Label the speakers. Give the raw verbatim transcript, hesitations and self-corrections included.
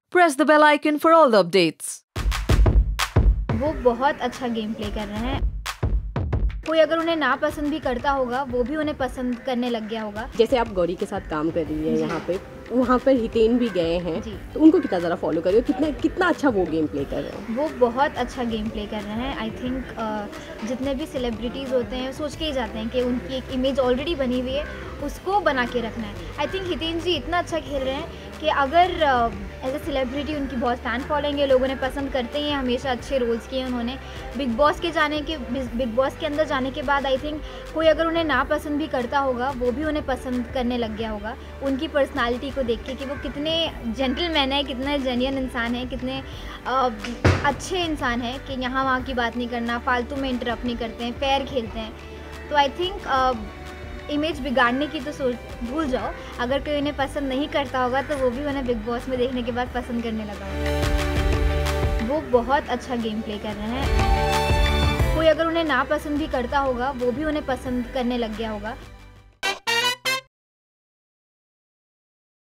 Speaker 1: Press the bell icon for all the updates.
Speaker 2: वो बहुत अच्छा गेम प्ले कर रहे हैं। कोई अगर उन्हें ना पसंद भी करता होगा वो भी उन्हें पसंद करने लग गया होगा।
Speaker 3: जैसे आप गौरी के साथ काम कर रही है यहाँ पे, वहाँ पर हितेन भी गए हैं, तो उनको कितना ज़रा फॉलो करिए, कितना कितना अच्छा वो गेम प्ले कर रहे हैं।
Speaker 2: वो बहुत अच्छा गेम प्ले कर रहे हैं। आई थिंक uh, जितने भी सेलिब्रिटीज़ होते हैं सोच के ही जाते हैं कि उनकी एक इमेज ऑलरेडी बनी हुई है, उसको बना के रखना है। आई थिंक हितेन जी इतना अच्छा खेल रहे हैं कि अगर एज ए सेलिब्रिटी उनकी बहुत फ़ैन फॉलोइंग है, लोग उन्हें पसंद करते हैं, हमेशा अच्छे रोल्स किए उन्होंने। बिग बॉस के जाने के बिग बॉस के अंदर जाने के बाद आई थिंक कोई अगर उन्हें ना पसंद भी करता होगा वो भी उन्हें पसंद करने लग गया होगा, उनकी पर्सनालिटी को देख के कि वो कितने जेंटलमैन है, कितने जेन्युइन इंसान है, कितने आ, अच्छे इंसान है कि यहाँ वहाँ की बात नहीं करना, फालतू में इंटरप्ट नहीं करते हैं, फेयर खेलते हैं। तो आई थिंक इमेज बिगाड़ने की तो सोच भूल जाओ। अगर कोई उन्हें पसंद नहीं करता होगा तो वो भी उन्हें बिग बॉस में देखने के बाद पसंद करने लगा होगा। वो बहुत अच्छा गेम प्ले कर रहे हैं। कोई अगर उन्हें ना पसंद भी करता होगा वो भी उन्हें पसंद करने लग गया होगा।